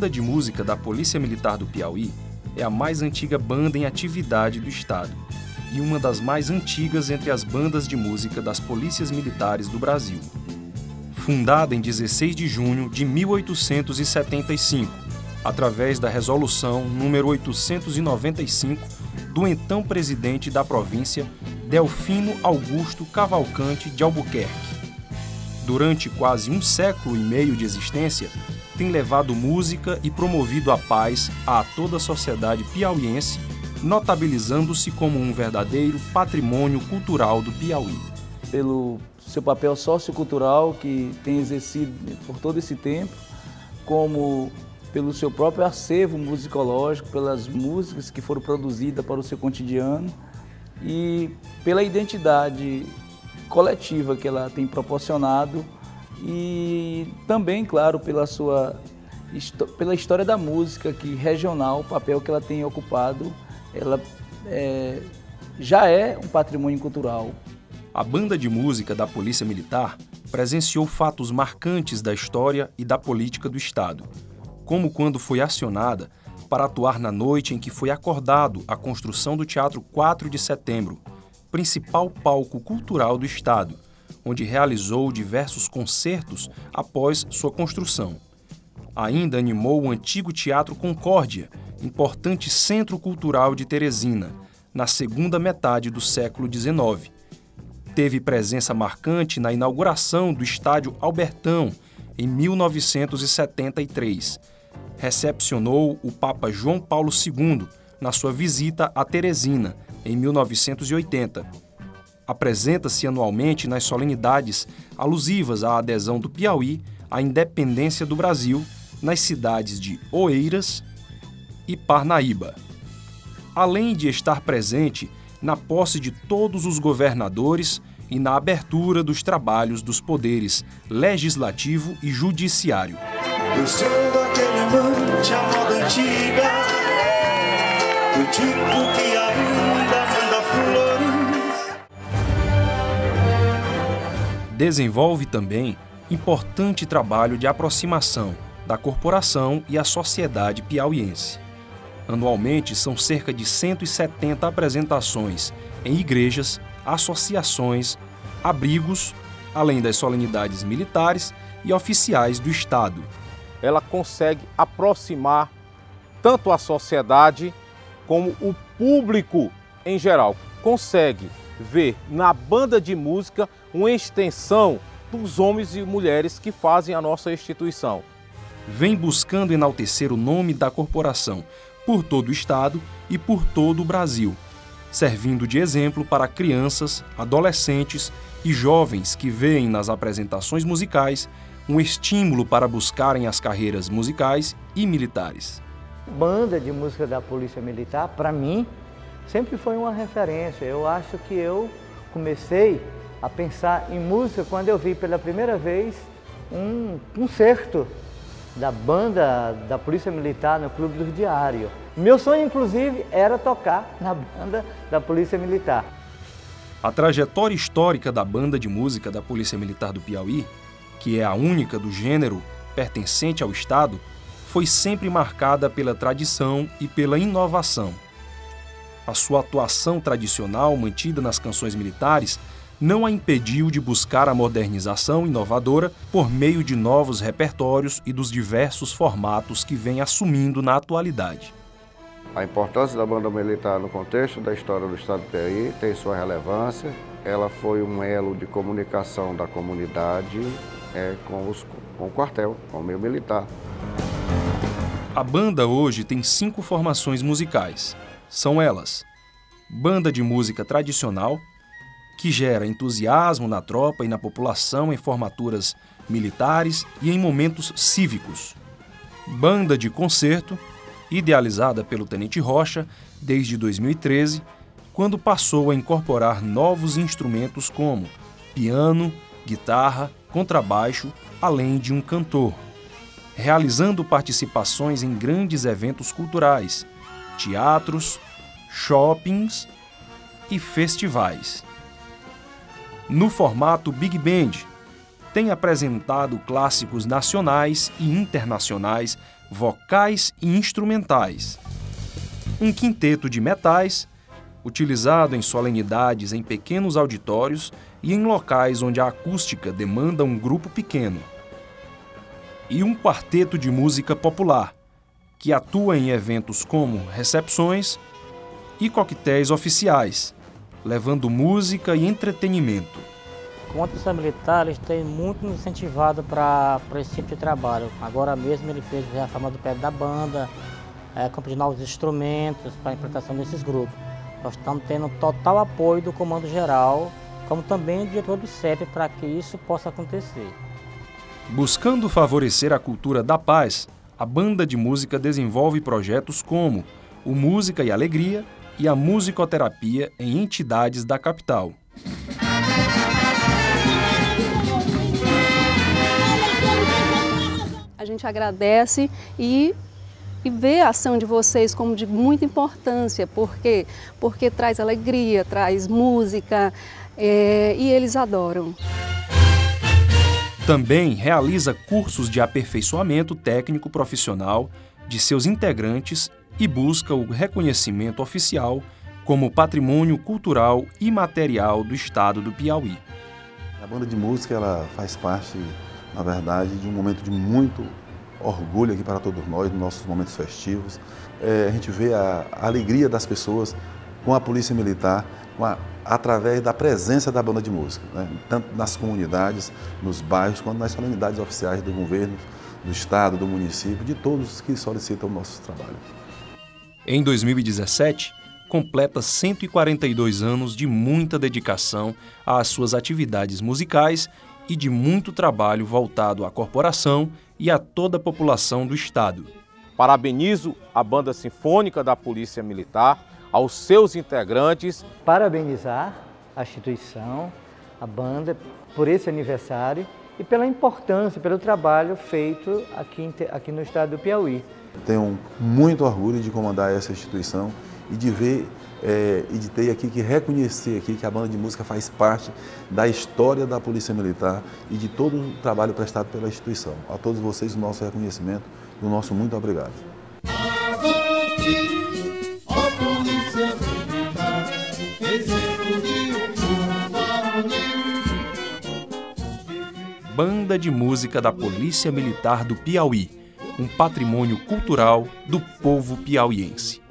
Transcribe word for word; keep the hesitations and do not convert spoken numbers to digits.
Banda de Música da Polícia Militar do Piauí é a mais antiga banda em atividade do estado e uma das mais antigas entre as bandas de música das polícias militares do Brasil. Fundada em dezesseis de junho de mil oitocentos e setenta e cinco, através da Resolução número oitocentos e noventa e cinco do então presidente da província, Delfino Augusto Cavalcante de Albuquerque. Durante quase um século e meio de existência, tem levado música e promovido a paz a toda a sociedade piauiense, notabilizando-se como um verdadeiro patrimônio cultural do Piauí. Pelo seu papel sociocultural que tem exercido por todo esse tempo, como pelo seu próprio acervo musicológico, pelas músicas que foram produzidas para o seu cotidiano e pela identidade coletiva que ela tem proporcionado e também, claro, pela sua pela história da música que regional, o papel que ela tem ocupado, ela é, já é um patrimônio cultural. A Banda de Música da Polícia Militar presenciou fatos marcantes da história e da política do estado, como quando foi acionada para atuar na noite em que foi acordado a construção do Teatro quatro de Setembro, principal palco cultural do estado, onde realizou diversos concertos após sua construção. Ainda animou o antigo Teatro Concórdia, importante centro cultural de Teresina, na segunda metade do século dezenove. Teve presença marcante na inauguração do Estádio Albertão, em mil novecentos e setenta e três. Recepcionou o Papa João Paulo segundo na sua visita a Teresina, em mil novecentos e oitenta. Apresenta-se anualmente nas solenidades alusivas à adesão do Piauí à independência do Brasil, nas cidades de Oeiras e Parnaíba. Além de estar presente na posse de todos os governadores e na abertura dos trabalhos dos poderes legislativo e judiciário. Eu sou aquele amante à moda antiga, do tipo que ainda manda flores. Desenvolve também importante trabalho de aproximação da corporação e a sociedade piauiense. Anualmente, são cerca de cento e setenta apresentações em igrejas, associações, abrigos, além das solenidades militares e oficiais do Estado. Ela consegue aproximar tanto a sociedade como o público em geral. Consegue ver na banda de música uma extensão dos homens e mulheres que fazem a nossa instituição. Vem buscando enaltecer o nome da corporação por todo o estado e por todo o Brasil, servindo de exemplo para crianças, adolescentes e jovens que veem nas apresentações musicais um estímulo para buscarem as carreiras musicais e militares. Banda de música da Polícia Militar, para mim, sempre foi uma referência. Eu acho que eu comecei a pensar em música quando eu vi pela primeira vez um concerto da banda da Polícia Militar no Clube do Diário. Meu sonho, inclusive, era tocar na banda da Polícia Militar. A trajetória histórica da Banda de Música da Polícia Militar do Piauí, que é a única do gênero pertencente ao Estado, foi sempre marcada pela tradição e pela inovação. A sua atuação tradicional, mantida nas canções militares, não a impediu de buscar a modernização inovadora por meio de novos repertórios e dos diversos formatos que vem assumindo na atualidade. A importância da banda militar no contexto da história do Estado do Piauí tem sua relevância. Ela foi um elo de comunicação da comunidade é, com, os, com o quartel, com o meio militar. A banda hoje tem cinco formações musicais. São elas: Banda de Música Tradicional, que gera entusiasmo na tropa e na população em formaturas militares e em momentos cívicos. Banda de Concerto, idealizada pelo Tenente Rocha desde dois mil e treze, quando passou a incorporar novos instrumentos como piano, guitarra, contrabaixo, além de um cantor, realizando participações em grandes eventos culturais, teatros, shoppings e festivais. No formato Big Band, tem apresentado clássicos nacionais e internacionais, vocais e instrumentais. Um quinteto de metais, utilizado em solenidades em pequenos auditórios e em locais onde a acústica demanda um grupo pequeno. E um quarteto de música popular, que atua em eventos como recepções e coquetéis oficiais, levando música e entretenimento. Com a Polícia Militar, eles têm muito nos incentivado para esse tipo de trabalho. Agora mesmo ele fez a reforma do pé da banda, é, compra de novos instrumentos para a implantação desses grupos. Nós estamos tendo total apoio do Comando Geral, como também do diretor do C E P, para que isso possa acontecer. Buscando favorecer a cultura da paz, a banda de música desenvolve projetos como o Música e Alegria e a musicoterapia em entidades da capital. A gente agradece e, e vê a ação de vocês como de muita importância, porque, porque traz alegria, traz música é, e eles adoram. Também realiza cursos de aperfeiçoamento técnico profissional de seus integrantes e busca o reconhecimento oficial como patrimônio cultural imaterial do estado do Piauí. A banda de música ela faz parte, na verdade, de um momento de muito orgulho aqui para todos nós, nos nossos momentos festivos. É, a gente vê a, a alegria das pessoas com a Polícia Militar, com a, através da presença da banda de música, né? Tanto nas comunidades, nos bairros, quanto nas solenidades oficiais do governo, do estado, do município, de todos que solicitam o nosso trabalho. Em dois mil e dezessete, completa cento e quarenta e dois anos de muita dedicação às suas atividades musicais e de muito trabalho voltado à corporação e a toda a população do estado. Parabenizo a Banda Sinfônica da Polícia Militar, aos seus integrantes. Parabenizar a instituição, a banda, por esse aniversário e pela importância, pelo trabalho feito aqui, aqui no estado do Piauí. Tenho muito orgulho de comandar essa instituição e de ver é, e de ter aqui que reconhecer aqui que a banda de música faz parte da história da Polícia Militar e de todo o trabalho prestado pela instituição. A todos vocês o nosso reconhecimento e o nosso muito obrigado. Banda de Música da Polícia Militar do Piauí, um patrimônio cultural do povo piauiense.